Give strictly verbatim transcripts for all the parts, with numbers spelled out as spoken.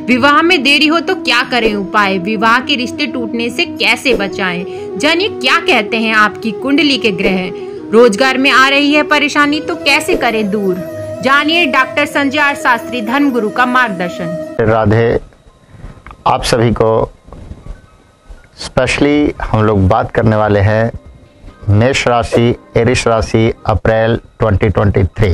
विवाह में देरी हो तो क्या करें उपाय, विवाह के रिश्ते टूटने से कैसे बचाएं। जानिए क्या कहते हैं आपकी कुंडली के ग्रह। रोजगार में आ रही है परेशानी तो कैसे करें दूर। जानिए डॉक्टर संजय आर शास्त्री धर्मगुरु का मार्गदर्शन। राधे, आप सभी को स्पेशली हम लोग बात करने वाले हैं मेष राशि, एरिस राशि, अप्रैल दो हज़ार तेईस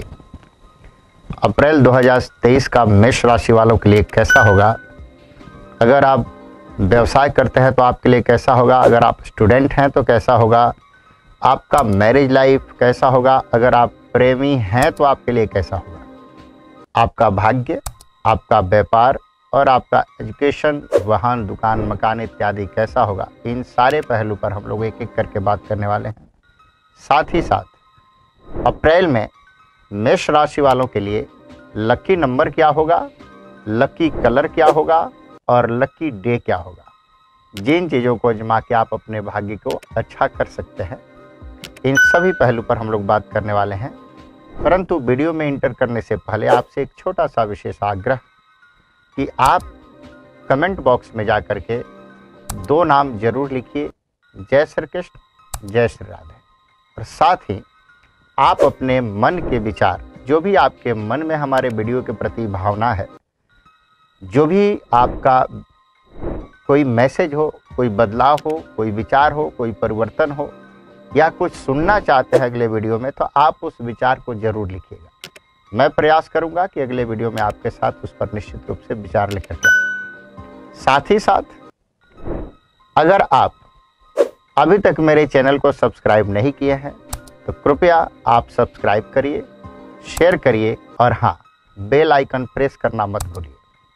अप्रैल दो हज़ार तेईस का मेष राशि वालों के लिए कैसा होगा। अगर आप व्यवसाय करते हैं तो आपके लिए कैसा होगा, अगर आप स्टूडेंट हैं तो कैसा होगा, आपका मैरिज लाइफ कैसा होगा, अगर आप प्रेमी हैं तो आपके लिए कैसा होगा, आपका भाग्य, आपका व्यापार और आपका एजुकेशन, वाहन, दुकान, मकान इत्यादि कैसा होगा। इन सारे पहलू पर हम लोग एक एक करके बात करने वाले हैं। साथ ही साथ अप्रैल में मेष राशि वालों के लिए लकी नंबर क्या होगा, लकी कलर क्या होगा और लकी डे क्या होगा। जिन चीज़ों को आजमा के आप अपने भाग्य को अच्छा कर सकते हैं, इन सभी पहलू पर हम लोग बात करने वाले हैं। परंतु वीडियो में इंटर करने से पहले आपसे एक छोटा सा विशेष आग्रह कि आप कमेंट बॉक्स में जा कर के दो नाम जरूर लिखिए, जय श्री कृष्ण, जय श्री राधे। और साथ ही आप अपने मन के विचार, जो भी आपके मन में हमारे वीडियो के प्रति भावना है, जो भी आपका कोई मैसेज हो, कोई बदलाव हो, कोई विचार हो, कोई परिवर्तन हो या कुछ सुनना चाहते हैं अगले वीडियो में, तो आप उस विचार को जरूर लिखिएगा। मैं प्रयास करूंगा कि अगले वीडियो में आपके साथ उस पर निश्चित रूप से विचार लेकर के आऊं। साथ ही साथ अगर आप अभी तक मेरे चैनल को सब्सक्राइब नहीं किए हैं तो कृपया आप सब्सक्राइब करिए, शेयर करिए और हाँ, बेल आइकन प्रेस करना मत भूलिए।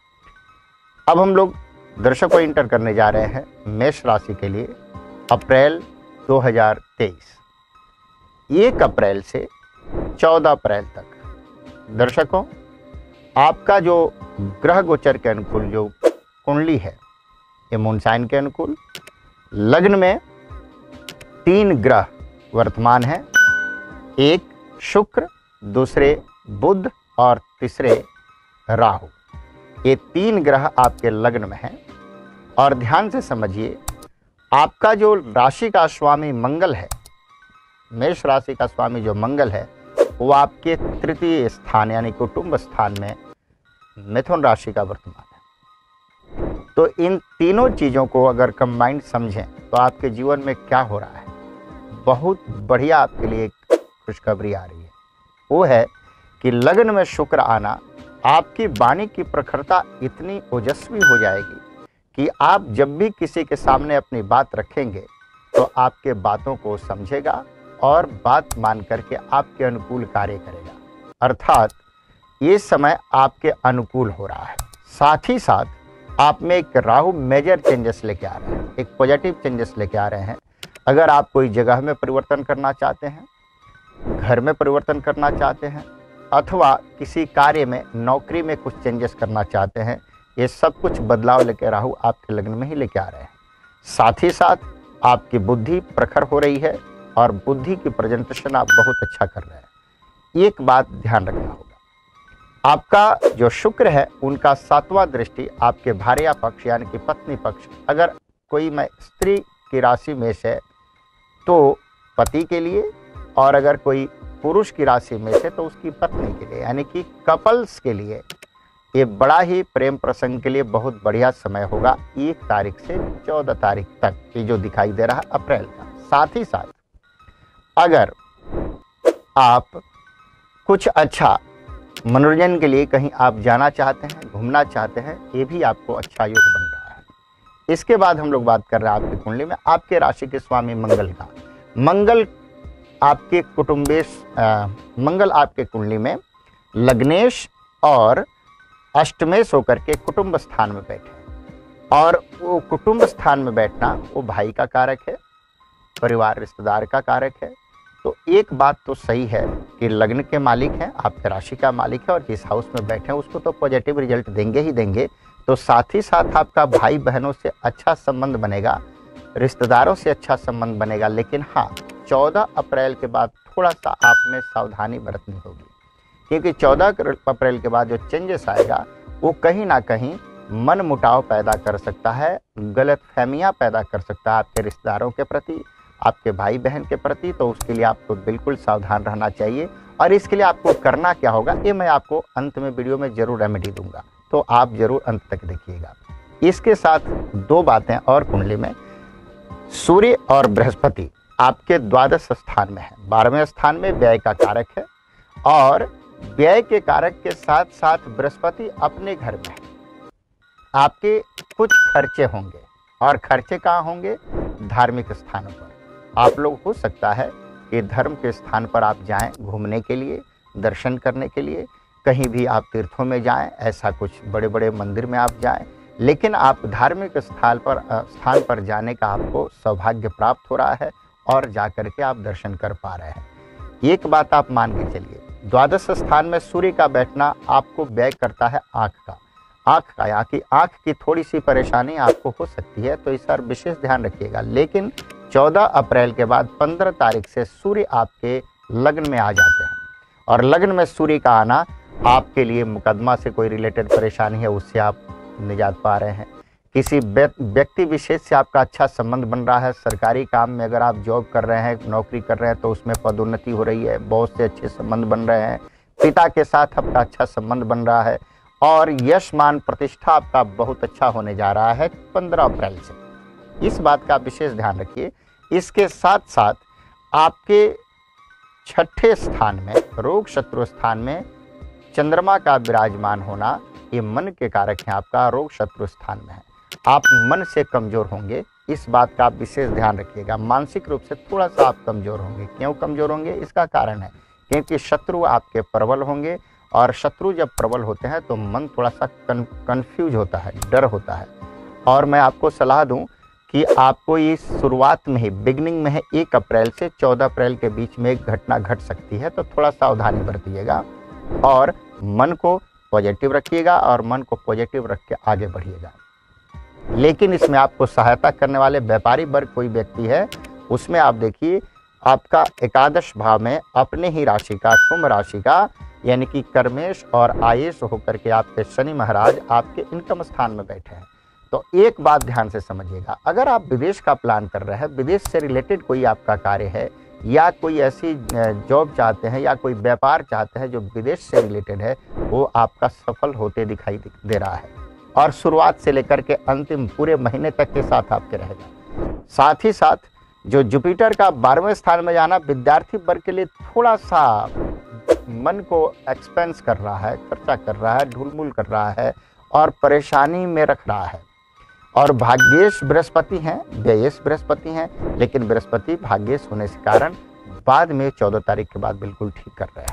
अब हम लोग दर्शकों इंटर करने जा रहे हैं मेष राशि के लिए अप्रैल दो हज़ार तेईस, एक अप्रैल से चौदह अप्रैल तक। दर्शकों, आपका जो ग्रह गोचर के अनुकूल जो कुंडली है, ये मून साइन के अनुकूल लग्न में तीन ग्रह वर्तमान हैं। एक शुक्र, दूसरे बुध और तीसरे राहु। ये तीन ग्रह आपके लग्न में हैं। और ध्यान से समझिए, आपका जो राशि का स्वामी मंगल है, मेष राशि का स्वामी जो मंगल है, वो आपके तृतीय स्थान यानी कुटुंब स्थान में मिथुन राशि का वर्तमान है। तो इन तीनों चीज़ों को अगर कंबाइंड समझें तो आपके जीवन में क्या हो रहा है, बहुत बढ़िया आपके लिए एक खुशखबरी आ रही है। वो है कि लग्न में शुक्र आना आपकी वाणी की प्रखरता इतनी ओजस्वी हो जाएगी कि आप जब भी किसी के सामने अपनी बात रखेंगे तो आपके बातों को समझेगा और बात मान करके आपके अनुकूल कार्य करेगा। अर्थात ये समय आपके अनुकूल हो रहा है। साथ ही साथ आप में एक राहु मेजर चेंजेस लेके आ रहे हैं, एक पॉजिटिव चेंजेस लेके आ रहे हैं। अगर आप कोई जगह में परिवर्तन करना चाहते हैं, घर में परिवर्तन करना चाहते हैं अथवा किसी कार्य में, नौकरी में कुछ चेंजेस करना चाहते हैं, ये सब कुछ बदलाव लेके राहु आपके लग्न में ही लेके आ रहे हैं। साथ ही साथ आपकी बुद्धि प्रखर हो रही है और बुद्धि की प्रेजेंटेशन आप बहुत अच्छा कर रहे हैं। एक बात ध्यान रखना होगा, आपका जो शुक्र है उनका सातवां दृष्टि आपके भार्या पक्ष यानी कि पत्नी पक्ष, अगर कोई मैं स्त्री की राशि में से तो पति के लिए, और अगर कोई पुरुष की राशि में से तो उसकी पत्नी के लिए, यानी कि कपल्स के लिए ये बड़ा ही प्रेम प्रसंग के लिए बहुत बढ़िया समय होगा। एक तारीख से चौदह तारीख तक ये जो दिखाई दे रहा है अप्रैल का। साथ ही साथ अगर आप कुछ अच्छा मनोरंजन के लिए कहीं आप जाना चाहते हैं, घूमना चाहते हैं, ये भी आपको अच्छा योग बन रहा है। इसके बाद हम लोग बात कर रहे हैं आपकी कुंडली में आपके राशि के स्वामी मंगल का। मंगल आपके कुटुंबेश मंगल आपके कुंडली में लग्नेश और अष्टमेश होकर के कुटुंब स्थान में बैठे। और वो कुटुंब स्थान में बैठना वो भाई का कारक है, परिवार रिश्तेदार का कारक है। तो एक बात तो सही है कि लग्न के मालिक हैं, आपके राशि का मालिक है, और जिस हाउस में बैठे हैं उसको तो पॉजिटिव रिजल्ट देंगे ही देंगे। तो साथ ही साथ आपका भाई बहनों से अच्छा संबंध बनेगा, रिश्तेदारों से अच्छा संबंध बनेगा। लेकिन हाँ, चौदह अप्रैल के बाद थोड़ा सा आप में सावधानी बरतनी होगी, क्योंकि चौदह अप्रैल के बाद जो चेंजेस आएगा वो कहीं ना कहीं मन मुटाव पैदा कर सकता है, गलत फहमियाँ पैदा कर सकता है आपके रिश्तेदारों के प्रति, आपके भाई बहन के प्रति। तो उसके लिए आपको बिल्कुल सावधान रहना चाहिए। और इसके लिए आपको करना क्या होगा, ये मैं आपको अंत में वीडियो में जरूर रेमेडी दूंगा, तो आप जरूर अंत तक देखिएगा। इसके साथ दो बातें और कुंडली में, सूर्य और बृहस्पति आपके द्वादश स्थान में है, बारहवें स्थान में व्यय का कारक है, और व्यय के कारक के साथ साथ बृहस्पति अपने घर में है। आपके कुछ खर्चे होंगे, और खर्चे कहाँ होंगे, धार्मिक स्थानों पर। आप लोग हो सकता है कि धर्म के स्थान पर आप जाएं घूमने के लिए, दर्शन करने के लिए, कहीं भी आप तीर्थों में जाएं, ऐसा कुछ बड़े बड़े मंदिर में आप जाएं, लेकिन आप धार्मिक स्थान पर स्थान पर जाने का आपको सौभाग्य प्राप्त हो रहा है और जा कर के आप दर्शन कर पा रहे हैं। एक बात आप मान के चलिए, द्वादश स्थान में सूर्य का बैठना आपको व्यय करता है आँख का आँख का यहाँ की आँख की थोड़ी सी परेशानी आपको हो सकती है, तो इस पर विशेष ध्यान रखिएगा। लेकिन चौदह अप्रैल के बाद पंद्रह तारीख से सूर्य आपके लग्न में आ जाते हैं, और लग्न में सूर्य का आना आपके लिए मुकदमा से कोई रिलेटेड परेशानी है उससे आप निजात पा रहे हैं। किसी व्यक्ति विशेष से आपका अच्छा संबंध बन रहा है, सरकारी काम में अगर आप जॉब कर रहे हैं, नौकरी कर रहे हैं, तो उसमें पदोन्नति हो रही है, बहुत से अच्छे संबंध बन रहे हैं, पिता के साथ आपका अच्छा संबंध बन रहा है, और यश मान प्रतिष्ठा आपका बहुत अच्छा होने जा रहा है पंद्रह अप्रैल से। इस बात का विशेष ध्यान रखिए। इसके साथ साथ आपके छठे स्थान में, रोग शत्रु स्थान में चंद्रमा का विराजमान होना, ये मन के कारक है, आपका रोग शत्रु स्थान में है। आप मन से कमजोर होंगे, इस बात का आप विशेष ध्यान रखिएगा। मानसिक रूप से थोड़ा सा आप कमजोर होंगे। क्यों कमजोर होंगे, इसका कारण है क्योंकि शत्रु आपके प्रबल होंगे, और शत्रु जब प्रबल होते हैं तो मन थोड़ा सा कन्फ्यूज होता है, डर होता है। और मैं आपको सलाह दूं कि आपको ये शुरुआत में ही, बिगनिंग में है, एक अप्रैल से चौदह अप्रैल के बीच में एक घटना घट सकती है, तो थोड़ा सावधानी बरतिएगा और मन को पॉजिटिव रखिएगा और मन को पॉजिटिव रख के आगे बढ़िएगा। लेकिन इसमें आपको सहायता करने वाले व्यापारी वर्ग कोई व्यक्ति है, उसमें आप देखिए आपका एकादश भाव में अपने ही राशि का, कुंभ राशि का, यानी कि कर्मेश और आयेश होकर के आपके शनि महाराज आपके इनकम स्थान में बैठे हैं। तो एक बात ध्यान से समझिएगा, अगर आप विदेश का प्लान कर रहे हैं, विदेश से रिलेटेड कोई आपका कार्य है, या कोई ऐसी जॉब चाहते हैं या कोई व्यापार चाहते हैं जो विदेश से रिलेटेड है, वो आपका सफल होते दिखाई दे रहा है, और शुरुआत से लेकर के अंतिम पूरे महीने तक के साथ आपके रहेगा। साथ ही साथ जो जुपिटर का बारहवें स्थान में जाना विद्यार्थी वर्ग के लिए थोड़ा सा मन को एक्सपेंस कर रहा है, खर्चा कर रहा है, ढुलमुल कर रहा है और परेशानी में रख रहा है। और भाग्येश बृहस्पति हैं, व्ययेश बृहस्पति हैं, लेकिन बृहस्पति भाग्येश होने के कारण बाद में चौदह तारीख के बाद बिल्कुल ठीक कर रहे हैं।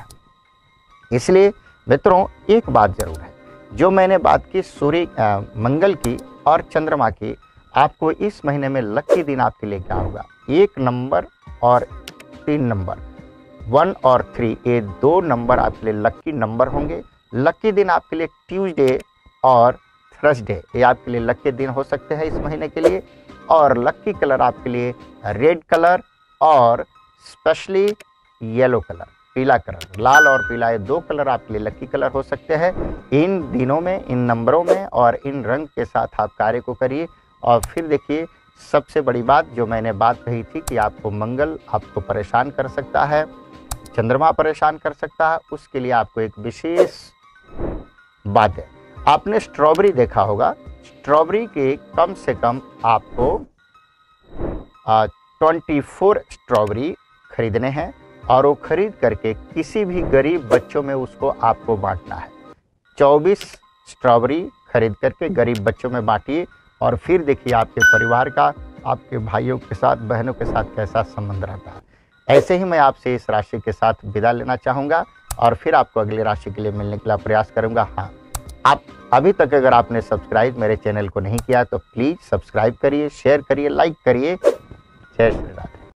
इसलिए मित्रों एक बात जरूर है, जो मैंने बात की सूर्य मंगल की और चंद्रमा की, आपको इस महीने में लकी दिन आपके लिए क्या होगा, एक नंबर और तीन नंबर, वन और थ्री, ये दो नंबर आपके लिए लकी नंबर होंगे। लकी दिन आपके लिए ट्यूसडे और थर्सडे, ये आपके लिए लकी दिन हो सकते हैं इस महीने के लिए। और लकी कलर आपके लिए रेड कलर और स्पेशली येलो कलर, पीला कलर, लाल और पीला, ये दो कलर आपके लिए लकी कलर हो सकते हैं। इन दिनों में, इन नंबरों में और इन रंग के साथ आप कार्य को करिए। और फिर देखिए, सबसे बड़ी बात जो मैंने बात कही थी कि आपको मंगल आपको परेशान कर सकता है, चंद्रमा परेशान कर सकता है, उसके लिए आपको एक विशेष बात है। आपने स्ट्रॉबेरी देखा होगा, स्ट्रॉबेरी के कम से कम आपको ट्वेंटी फोर स्ट्रॉबेरी खरीदने हैं, और वो खरीद करके किसी भी गरीब बच्चों में उसको आपको बांटना है। चौबीस स्ट्रॉबेरी खरीद करके गरीब बच्चों में बांटिए, और फिर देखिए आपके परिवार का, आपके भाइयों के साथ, बहनों के साथ कैसा संबंध रहता है। ऐसे ही मैं आपसे इस राशि के साथ विदा लेना चाहूँगा, और फिर आपको अगली राशि के लिए मिलने के लिए प्रयास करूँगा। हाँ, आप अभी तक अगर आपने सब्सक्राइब मेरे चैनल को नहीं किया तो प्लीज़ सब्सक्राइब करिए, शेयर करिए, लाइक करिए। जय श्री राधे।